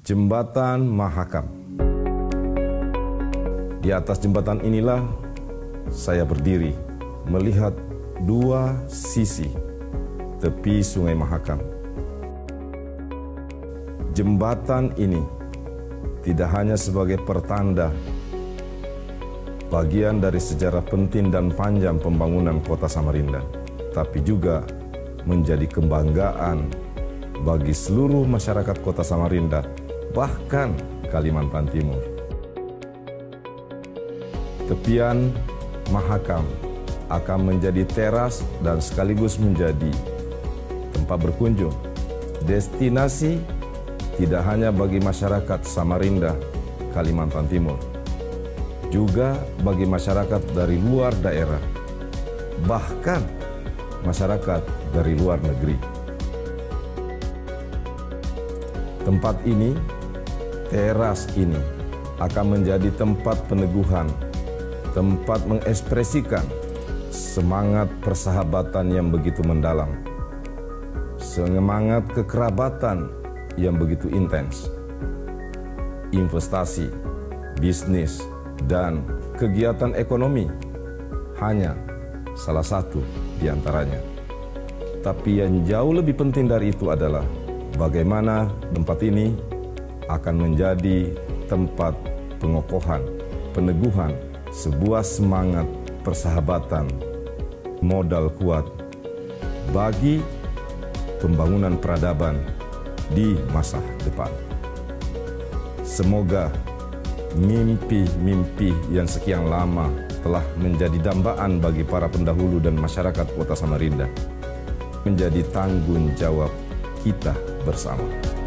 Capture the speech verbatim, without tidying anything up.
Jembatan Mahakam. Di atas jembatan inilah saya berdiri melihat dua sisi tepi Sungai Mahakam. Jembatan ini tidak hanya sebagai pertanda bagian dari sejarah penting dan panjang pembangunan kota Samarinda, tapi juga menjadi kebanggaan bagi seluruh masyarakat kota Samarinda, bahkan Kalimantan Timur. Tepian Mahakam akan menjadi teras dan sekaligus menjadi tempat berkunjung, destinasi tidak hanya bagi masyarakat Samarinda, Kalimantan Timur, juga bagi masyarakat dari luar daerah, bahkan masyarakat dari luar negeri. Tempat ini, teras ini, akan menjadi tempat peneguhan, tempat mengekspresikan semangat persahabatan yang begitu mendalam, semangat kekerabatan yang begitu intens, investasi, bisnis, dan kegiatan ekonomi hanya salah satu di antaranya. Tapi yang jauh lebih penting dari itu adalah bagaimana tempat ini akan menjadi tempat pengokohan, peneguhan sebuah semangat persahabatan, modal kuat bagi pembangunan peradaban di masa depan. Semoga mimpi-mimpi yang sekian lama telah menjadi dambaan bagi para pendahulu dan masyarakat kota Samarinda menjadi tanggung jawab kita bersama.